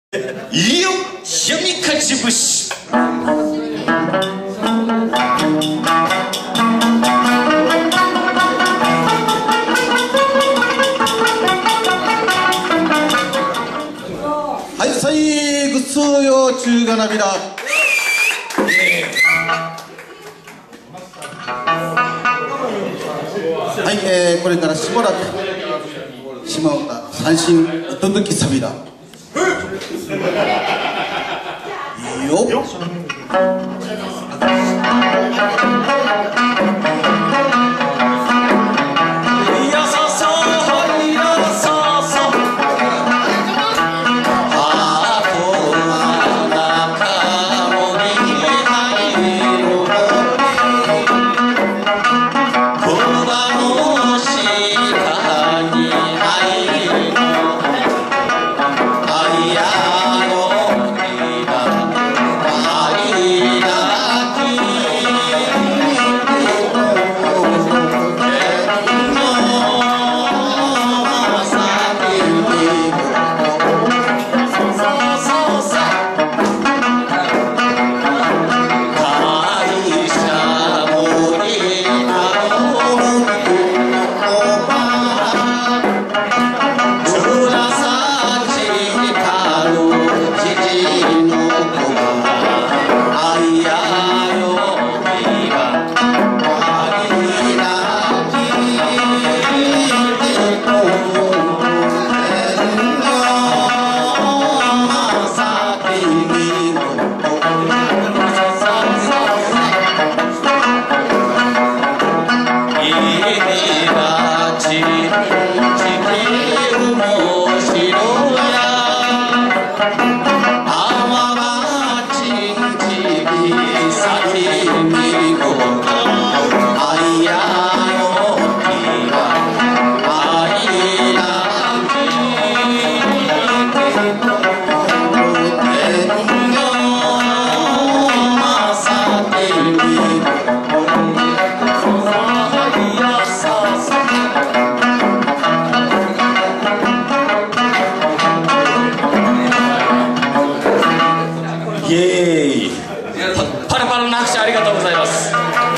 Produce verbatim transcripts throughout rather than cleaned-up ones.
いいよ闇かち節。 はい、さいぐつよ中がなびら。はい、えー、これからしばらく島唄三振どんどきさびら。いいよ。 イエーイ。パラパラの拍手ありがとうございます。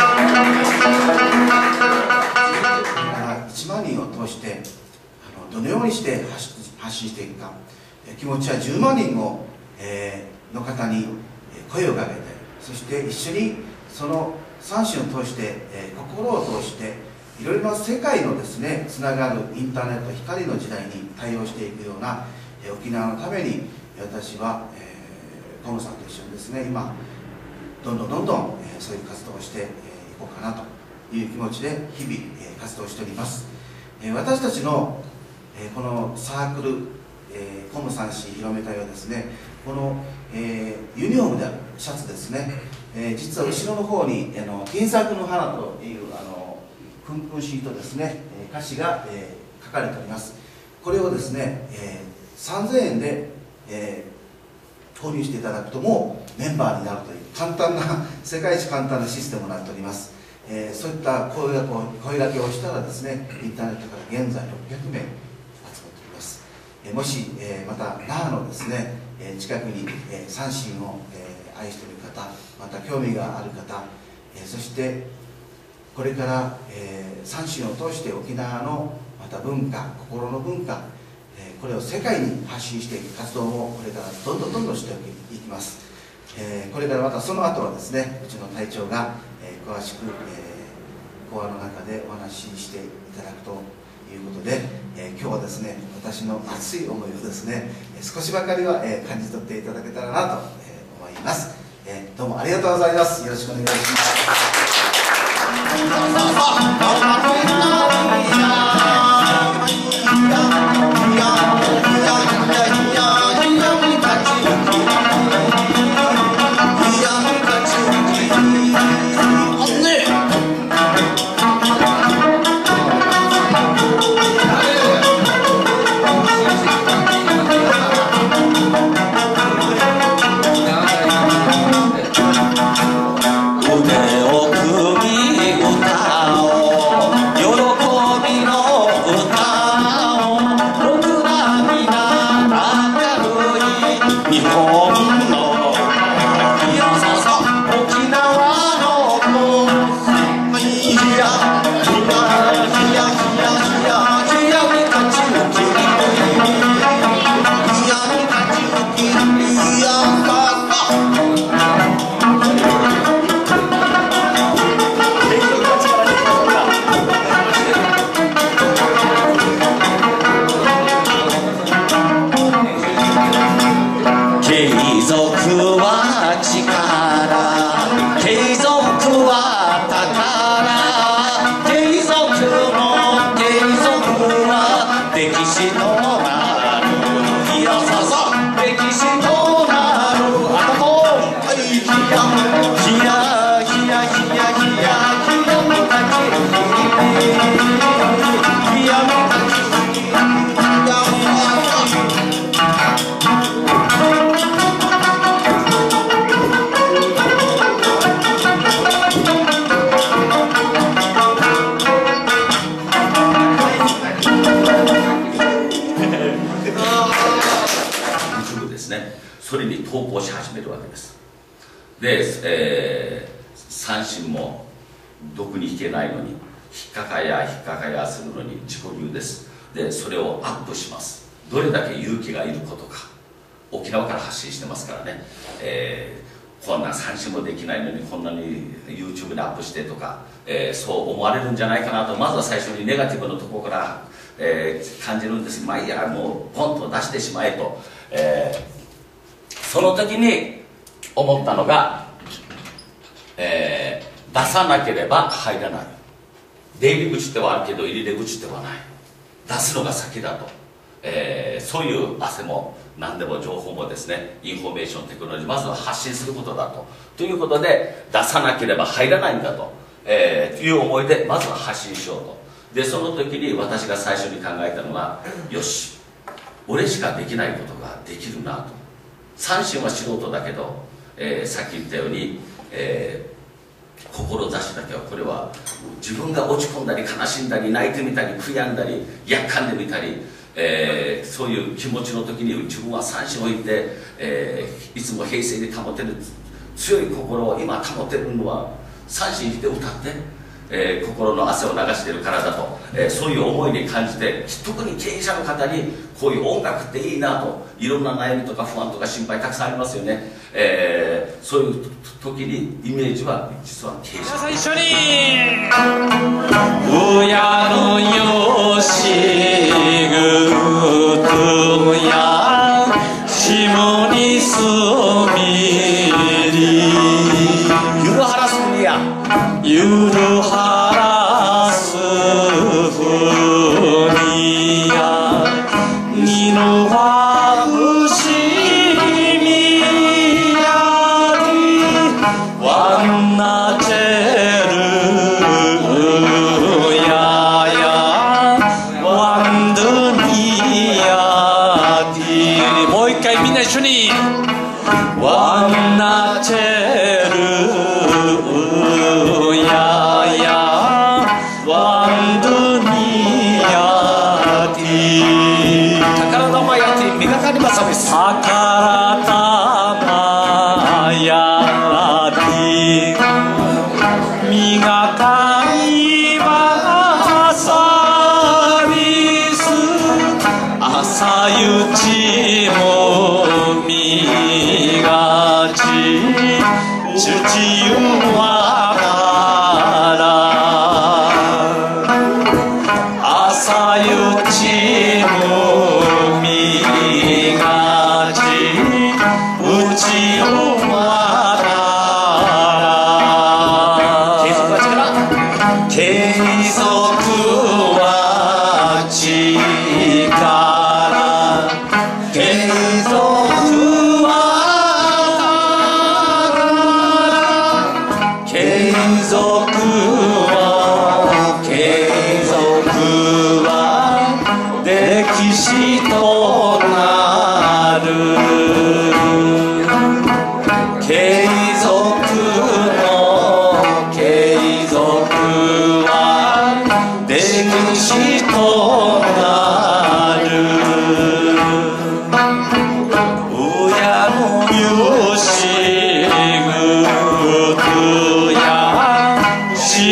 いちまんにんを通してあのどのようにして発信していくか、気持ちはじゅうまんにんを、えー、の方に声をかけて、そして一緒にその三振を通して、えー、心を通していろいろな世界のですねつながるインターネット光の時代に対応していくような、えー、沖縄のために私は、えートムさんと一緒にですね今どんどんどんどん、えー、そういう活動をしてい、えー、こうかなという気持ちで日々、えー、活動しております、えー、私たちの、えー、このサークル、えー、コム三振広め隊はですねこの、えー、ユニフォームであるシャツですね、えー、実は後ろの方にあの金作の花というあのクンクンシートですね、えー、歌詞が、えー、書かれております。これをですね、えー、さんぜんえんで、えー購入していただくともうメンバーになるという簡単な世界一簡単なシステムになっております、えー、そういった声がこう声掛けをしたらですねインターネットから現在ろっぴゃくめい集まっております、えー、もし、えー、また那覇のですね、えー、近くに、えー、三振を、えー、愛している方、また興味がある方、えー、そしてこれから、えー、三振を通して沖縄のまた文化、心の文化、これを世界に発信していく活動もこれからどんどんどんどんしていきます、えー、これからまたその後はですねうちの隊長が、えー、詳しく、えー、講話の中でお話ししていただくということで、えー、今日はですね私の熱い思いをですね少しばかりは、えー、感じ取っていただけたらなと、えー、思います、えー、どうもありがとうございます。よろしくお願いし腕を組み歌を喜びの日本のいやそうそう沖縄の子いやいやいやいやいやいやに勝ち抜きいやに勝ち抜きいやさ継続は力継続は宝継続の継続は歴史となるいやささ歴史となるあととひやひやひやひやひやひやみたちひやみたちひやそれに投稿し始めるわけです。で、えー、三振も毒に引けないのに引っかかや引っかかやするのに自己流です。でそれをアップします。どれだけ勇気がいることか沖縄から発信してますからね、えー、こんな三振もできないのにこんなに YouTube にアップしてとか、えー、そう思われるんじゃないかなとまずは最初にネガティブのところから、えー、感じるんです。まあいいやもうポンと出してしまえと、えーその時に思ったのが、えー、出さなければ入らない。出入り口ではあるけど入り出口ではない。出すのが先だと、えー、そういう汗も何でも情報もですねインフォメーションテクノロジーまずは発信することだとということで出さなければ入らないんだと、えー、いう思いでまずは発信しようと。でその時に私が最初に考えたのはよし俺しかできないことができるなと。三振は素人だけど、えー、さっき言ったように、えー、志だけはこれは自分が落ち込んだり悲しんだり泣いてみたり悔やんだりやっかんでみたり、えー、そういう気持ちの時に自分は三振を置いて、えー、いつも平静に保てる強い心を今保てるのは三振して歌って、えー、心の汗を流しているからだと、えー、そういう思いに感じて特に経営者の方にこういう音楽っていいなといろんな悩みとか不安とか心配たくさんありますよね、えー、そういう時にイメージは実は経営者皆さん一緒に親のよしぐとやしもにすみりゆるはらすみやゆるはらすふにやにのはぶしみやりわんなちえるややわんどにやりもう一回みんな一緒にわんなちえる宝玉やりみがかいばさびす朝ゆちもみがちちゅちゆわから朝ゆちもみがちうちをわから継続は力継続は力継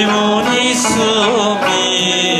に住み